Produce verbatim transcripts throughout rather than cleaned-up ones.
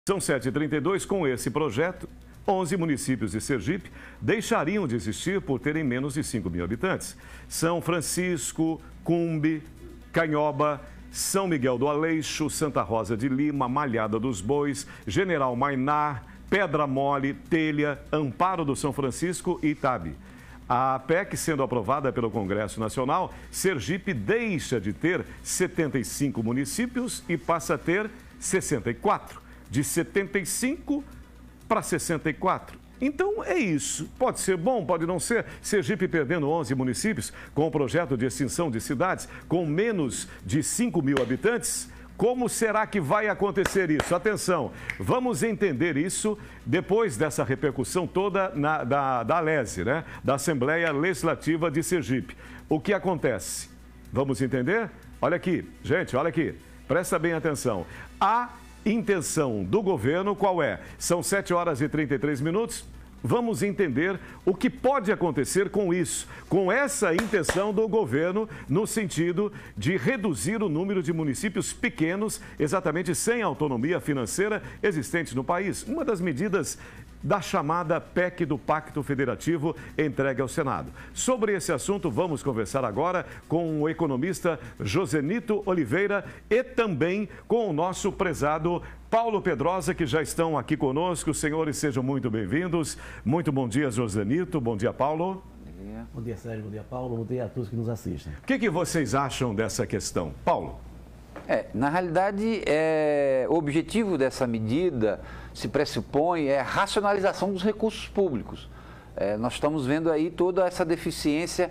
São sete e trinta e dois. Com esse projeto, onze municípios de Sergipe deixariam de existir por terem menos de cinco mil habitantes. São Francisco, Cumbe, Canhoba, São Miguel do Aleixo, Santa Rosa de Lima, Malhada dos Bois, General Mainar, Pedra Mole, Telha, Amparo do São Francisco e Itabe. A P E C sendo aprovada pelo Congresso Nacional, Sergipe deixa de ter setenta e cinco municípios e passa a ter sessenta e quatro. De setenta e cinco para sessenta e quatro. Então é isso. Pode ser bom, pode não ser. Sergipe perdendo onze municípios com o projeto de extinção de cidades com menos de cinco mil habitantes. Como será que vai acontecer isso? Atenção, vamos entender isso depois dessa repercussão toda na, da, da ALESE, né? Da Assembleia Legislativa de Sergipe. O que acontece? Vamos entender? Olha aqui, gente, olha aqui. Presta bem atenção. A intenção do governo qual é? São sete horas e trinta e três minutos. Vamos entender o que pode acontecer com isso, com essa intenção do governo no sentido de reduzir o número de municípios pequenos, exatamente sem autonomia financeira existente no país. Uma das medidas da chamada P E C do Pacto Federativo entregue ao Senado. Sobre esse assunto, vamos conversar agora com o economista Josenito Oliveira e também com o nosso prezado Paulo Pedrosa, que já estão aqui conosco. Os senhores sejam muito bem-vindos. Muito bom dia, Josenito. Bom dia, Paulo. Bom dia, bom dia Sérgio. Bom dia, Paulo. Bom dia a todos que nos assistem. O que, que vocês acham dessa questão? Paulo. É, na realidade, é, o objetivo dessa medida se pressupõe é a racionalização dos recursos públicos. É, nós estamos vendo aí toda essa deficiência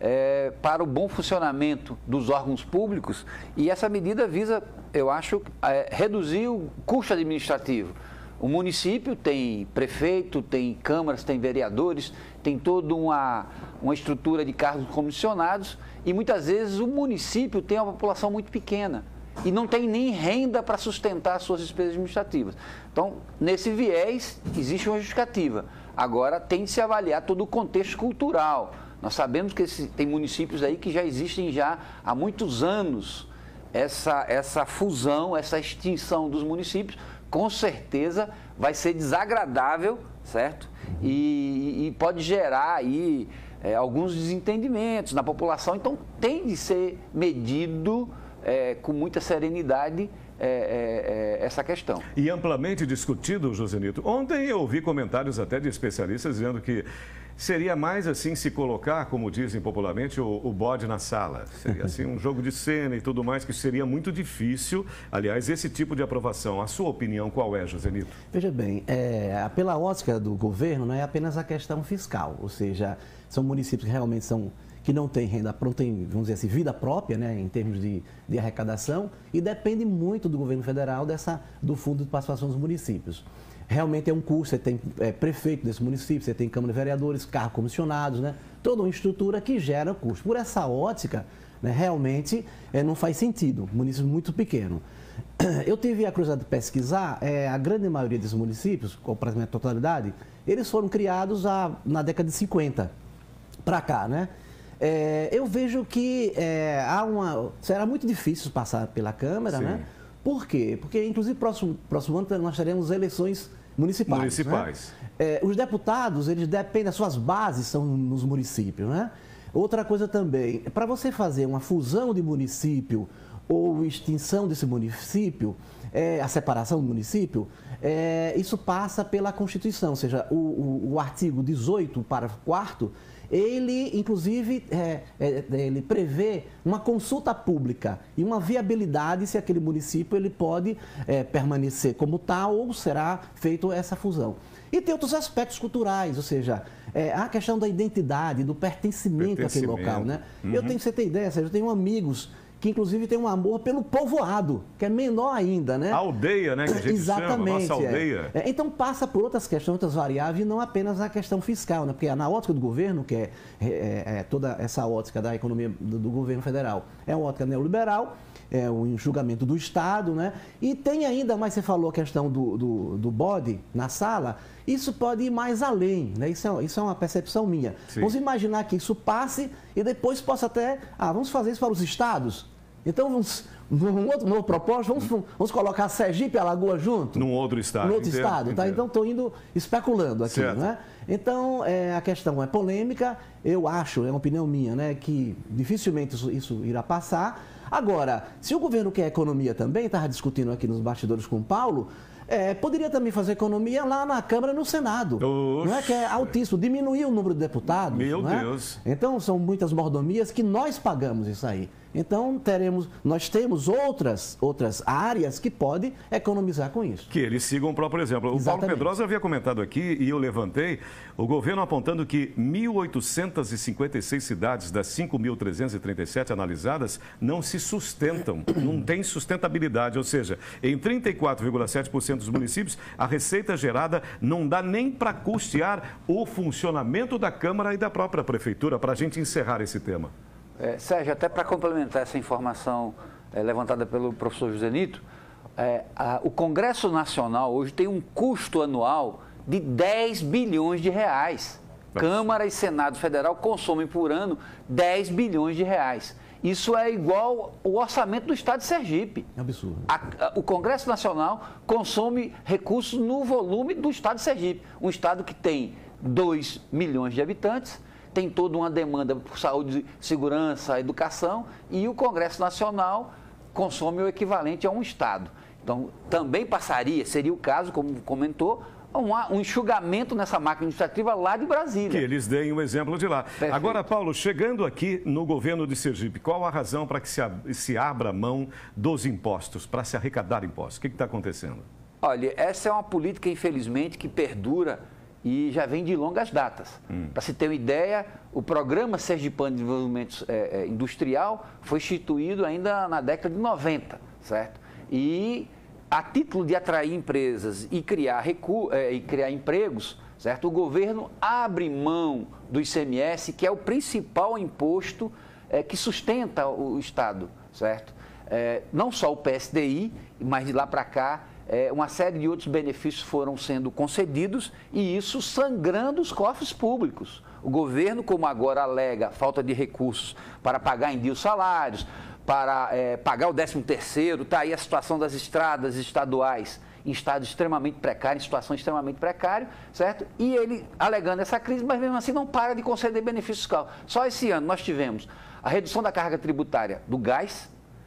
é, para o bom funcionamento dos órgãos públicos e essa medida visa, eu acho, é, reduzir o custo administrativo. O município tem prefeito, tem câmaras, tem vereadores, tem toda uma, uma estrutura de cargos comissionados e muitas vezes o município tem uma população muito pequena e não tem nem renda para sustentar as suas despesas administrativas. Então, nesse viés, existe uma justificativa. Agora, tem de se avaliar todo o contexto cultural. Nós sabemos que esse, tem municípios aí que já existem já há muitos anos essa, essa fusão, essa extinção dos municípios, com certeza vai ser desagradável, certo? E, e pode gerar aí é, alguns desentendimentos na população. Então, tem de ser medido É, com muita serenidade é, é, é, essa questão. E amplamente discutido, Josenito. Ontem eu ouvi comentários até de especialistas dizendo que seria mais assim se colocar, como dizem popularmente, o, o bode na sala. Seria assim um jogo de cena e tudo mais, que seria muito difícil, aliás, esse tipo de aprovação. A sua opinião qual é, Josenito? Veja bem, é, pela ótica do governo, não é apenas a questão fiscal, ou seja, são municípios que realmente são que não tem renda, não tem, vamos dizer assim, vida própria, né, em termos de, de arrecadação, e depende muito do governo federal dessa, do Fundo de Participação dos Municípios. Realmente é um custo, você tem é, prefeito desse município, você tem Câmara de Vereadores, cargos comissionados, né, toda uma estrutura que gera custo. Por essa ótica, né, realmente é, não faz sentido, município muito pequeno. Eu tive a curiosidade de pesquisar, é, a grande maioria desses municípios, ou praticamente a totalidade, eles foram criados a, na década de cinquenta para cá, né? É, eu vejo que é, há uma, será muito difícil passar pela Câmara, Sim. né? Por quê? Porque, inclusive, próximo, próximo ano nós teremos eleições municipais. Municipais. Né? É, os deputados, eles dependem, as suas bases são nos municípios, né? Outra coisa também, para você fazer uma fusão de município ou extinção desse município, é, a separação do município, é, isso passa pela Constituição, ou seja, o, o, o artigo dezoito, parágrafo quarto, ele, inclusive, é, é, ele prevê uma consulta pública e uma viabilidade se aquele município ele pode é, permanecer como tal ou será feita essa fusão. E tem outros aspectos culturais, ou seja, é, a questão da identidade, do pertencimento, pertencimento. àquele local, né? Uhum. Eu tenho, você tem ideia, Sérgio, eu tenho amigos que inclusive tem um amor pelo povoado, que é menor ainda, né? A aldeia, né? Que a gente Exatamente, chama, nossa aldeia. É. É, então passa por outras questões, outras variáveis, e não apenas a questão fiscal, né? Porque na ótica do governo, que é, é, é toda essa ótica da economia do, do governo federal, é uma ótica neoliberal, é o julgamento do Estado, né? E tem ainda, mais você falou a questão do, do, do bode na sala, isso pode ir mais além, né? Isso é, isso é uma percepção minha. Sim. Vamos imaginar que isso passe e depois possa até, ah, vamos fazer isso para os estados. Então, vamos, num outro novo propósito, vamos, vamos colocar Sergipe e Alagoas junto? Num outro estado. Num outro Entendo, estado, tá? entendo. Então, estou indo especulando aqui, Certo. né? Então, é, a questão é polêmica, eu acho, é uma opinião minha, né, que dificilmente isso, isso irá passar. Agora, se o governo quer economia também, estava discutindo aqui nos bastidores com o Paulo, é, poderia também fazer economia lá na Câmara e no Senado. Oxe. Não é que é altíssimo, diminuir o número de deputados. Meu não é? Deus. Então, são muitas mordomias que nós pagamos isso aí. Então, teremos, nós temos outras, outras áreas que podem economizar com isso. Que eles sigam o próprio exemplo. O Exatamente. Paulo Pedrosa havia comentado aqui, e eu levantei, o governo apontando que mil oitocentas e cinquenta e seis cidades das cinco mil trezentas e trinta e sete analisadas não se sustentam, não tem sustentabilidade. Ou seja, em trinta e quatro vírgula sete por cento dos municípios, a receita gerada não dá nem para custear o funcionamento da Câmara e da própria Prefeitura, para a gente encerrar esse tema. É, Sérgio, até para complementar essa informação é, levantada pelo professor José Nito, é, a, o Congresso Nacional hoje tem um custo anual de dez bilhões de reais. Nossa. Câmara e Senado Federal consomem por ano dez bilhões de reais. Isso é igual ao orçamento do Estado de Sergipe. É absurdo. A, a, o Congresso Nacional consome recursos no volume do Estado de Sergipe. Um Estado que tem dois milhões de habitantes, tem toda uma demanda por saúde, segurança, educação, e o Congresso Nacional consome o equivalente a um Estado. Então, também passaria, seria o caso, como comentou, um, um enxugamento nessa máquina administrativa lá de Brasília. Que eles deem um exemplo de lá. Perfeito. Agora, Paulo, chegando aqui no governo de Sergipe, qual a razão para que se, ab se abra mão dos impostos, para se arrecadar impostos? O que está acontecendo? Olha, essa é uma política, infelizmente, que perdura e já vem de longas datas. Hum. Para se ter uma ideia, o Programa Sergipano de Desenvolvimento é, é, Industrial foi instituído ainda na década de noventa, certo? E a título de atrair empresas e criar, recu é, e criar empregos, certo? O governo abre mão do I C M S, que é o principal imposto é, que sustenta o, o Estado, certo? É, não só o P S D I, mas de lá para cá, É, uma série de outros benefícios foram sendo concedidos e isso sangrando os cofres públicos. O governo, como agora alega falta de recursos para pagar em dia os salários, para é, pagar o décimo terceiro, está aí a situação das estradas estaduais em estado extremamente precário, em situação extremamente precária, certo? E ele alegando essa crise, mas mesmo assim não para de conceder benefício fiscal. Só esse ano nós tivemos a redução da carga tributária do gás,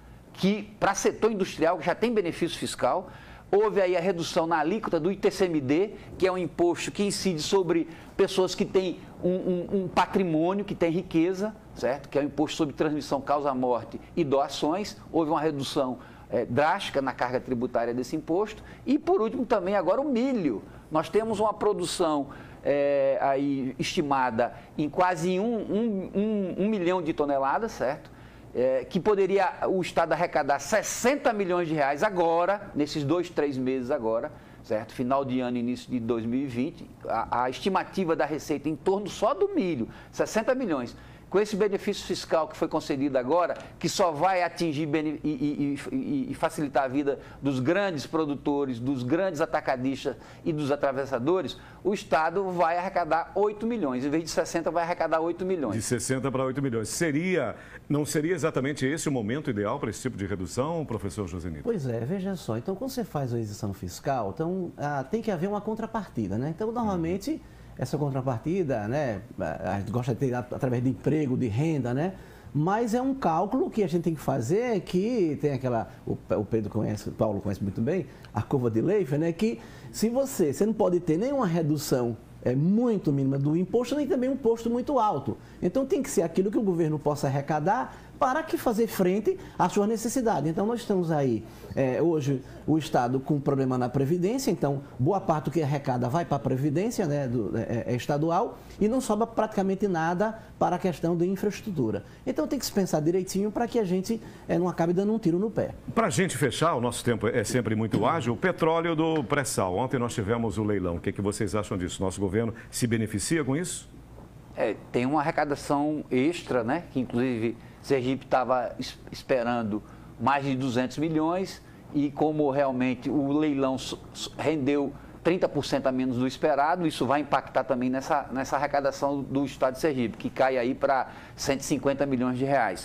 que para setor industrial já tem benefício fiscal. Houve aí a redução na alíquota do I T C M D, que é um imposto que incide sobre pessoas que têm um, um, um patrimônio, que tem riqueza, certo? Que é o imposto sobre transmissão, causa-morte e doações. Houve uma redução é, drástica na carga tributária desse imposto. E, por último, também agora o milho. Nós temos uma produção é, aí estimada em quase um, um, um, um milhão de toneladas, certo? É, que poderia o Estado arrecadar sessenta milhões de reais agora, nesses dois, três meses agora, certo? Final de ano, início de dois mil e vinte, a, a estimativa da receita em torno só do milho, sessenta milhões. Com esse benefício fiscal que foi concedido agora, que só vai atingir e, e, e, e facilitar a vida dos grandes produtores, dos grandes atacadistas e dos atravessadores, o Estado vai arrecadar oito milhões. Em vez de sessenta, vai arrecadar oito milhões. De sessenta para oito milhões. Seria, não seria exatamente esse o momento ideal para esse tipo de redução, professor José Nito? Pois é, veja só. Então, quando você faz a isenção fiscal, então, ah, tem que haver uma contrapartida, né? Então, normalmente... Hum. Essa contrapartida, né, a gente gosta de ter através de emprego, de renda, né, mas é um cálculo que a gente tem que fazer, que tem aquela, o, o Pedro conhece, o Paulo conhece muito bem, a curva de Laffer, né, que se você, você não pode ter nenhuma redução é, muito mínima do imposto, nem também um imposto muito alto. Então tem que ser aquilo que o governo possa arrecadar para que fazer frente às suas necessidades. Então nós estamos aí, é, hoje, o Estado com problema na Previdência, então boa parte do que arrecada vai para a Previdência, né, do, é, é estadual, e não sobra praticamente nada para a questão de infraestrutura. Então tem que se pensar direitinho para que a gente é, não acabe dando um tiro no pé. Para a gente fechar, o nosso tempo é sempre muito ágil, o petróleo do pré-sal. Ontem nós tivemos o leilão. O que, é que vocês acham disso? Nosso governo se beneficia com isso? É, tem uma arrecadação extra, né, que inclusive Sergipe estava esperando mais de duzentos milhões e como realmente o leilão rendeu trinta por cento a menos do esperado, isso vai impactar também nessa, nessa arrecadação do Estado de Sergipe, que cai aí para cento e cinquenta milhões de reais.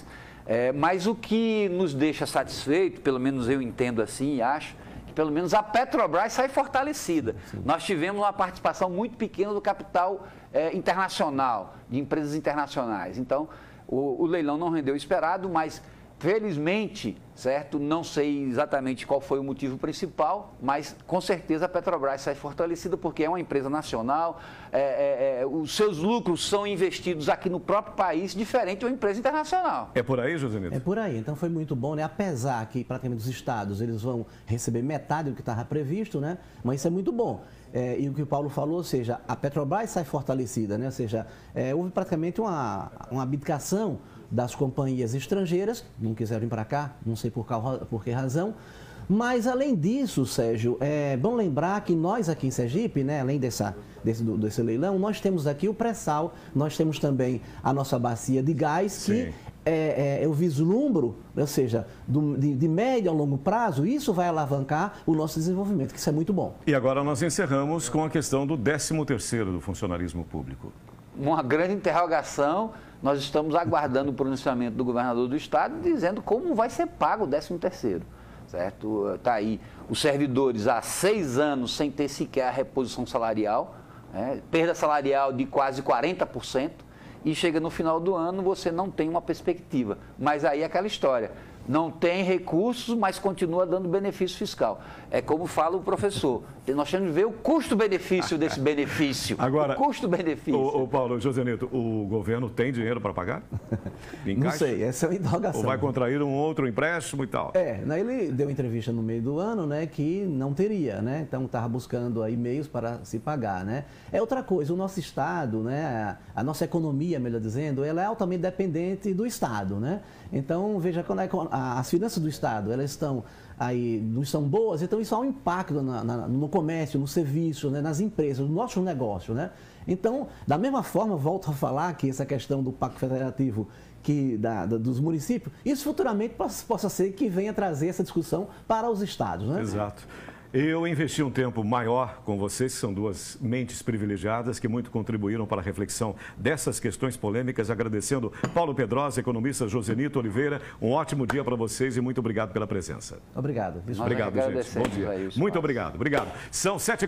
É, mas o que nos deixa satisfeito, pelo menos eu entendo assim e acho, que pelo menos a Petrobras sai fortalecida. Sim. Nós tivemos uma participação muito pequena do capital é, internacional, de empresas internacionais. Então, o, o leilão não rendeu o esperado, mas felizmente, certo? Não sei exatamente qual foi o motivo principal, mas com certeza a Petrobras sai fortalecida porque é uma empresa nacional, é, é, é, os seus lucros são investidos aqui no próprio país, diferente de uma empresa internacional. É por aí, Josenito? É por aí, então foi muito bom, né? Apesar que praticamente os estados eles vão receber metade do que estava previsto, né? Mas isso é muito bom. É, e o que o Paulo falou, ou seja, a Petrobras sai fortalecida, né? Ou seja, é, houve praticamente uma, uma abdicação das companhias estrangeiras, não quiseram vir para cá, não sei por, qual, por que razão. Mas, além disso, Sérgio, é bom lembrar que nós aqui em Sergipe, né, além dessa, desse, desse leilão, nós temos aqui o pré-sal, nós temos também a nossa bacia de gás, Sim. que é, é, eu vislumbro, ou seja, do, de, de médio a longo prazo, isso vai alavancar o nosso desenvolvimento, que isso é muito bom. E agora nós encerramos com a questão do décimo terceiro do funcionalismo público. Uma grande interrogação, nós estamos aguardando o pronunciamento do governador do estado dizendo como vai ser pago o décimo terceiro, certo? Está aí os servidores há seis anos sem ter sequer a reposição salarial, né? Perda salarial de quase quarenta por cento e chega no final do ano você não tem uma perspectiva, mas aí é aquela história. Não tem recursos, mas continua dando benefício fiscal. É como fala o professor. Nós temos que ver o custo-benefício desse benefício. Agora, o custo-benefício. O, o Paulo, Josenito, o governo tem dinheiro para pagar? Não sei, essa é uma interrogação. Ou vai contrair um outro empréstimo e tal? É, né, ele deu entrevista no meio do ano, né, que não teria, né? Então estava buscando aí meios para se pagar, né? É outra coisa, o nosso Estado, né, a nossa economia, melhor dizendo, ela é altamente dependente do Estado, né? Então, veja, quando a, as finanças do Estado, elas estão aí, não são boas, então isso há um impacto na, na, no comércio, no serviço, né, nas empresas, no nosso negócio, né? Então, da mesma forma, volto a falar que essa questão do Pacto Federativo que, da, da, dos municípios, isso futuramente possa, possa ser que venha trazer essa discussão para os estados, né? Exato. Eu investi um tempo maior com vocês, que são duas mentes privilegiadas que muito contribuíram para a reflexão dessas questões polêmicas, agradecendo Paulo Pedrosa, economista, Josenito Oliveira. Um ótimo dia para vocês e muito obrigado pela presença. Obrigado. Obrigado, gente. Bom dia. Muito obrigado. Obrigado. São sete